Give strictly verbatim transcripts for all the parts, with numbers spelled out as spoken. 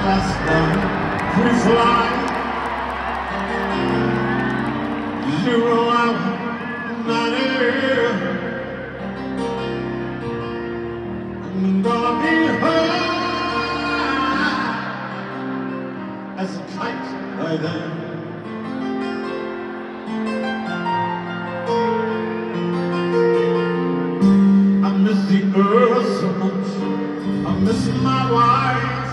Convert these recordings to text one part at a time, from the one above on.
Alaska, free fly, zero hour, ninety. I'm gonna be high as a kite by then. I miss the earth so much, I miss my wife.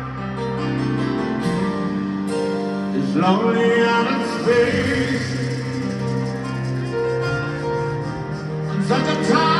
It's lonely out in space, and such a time.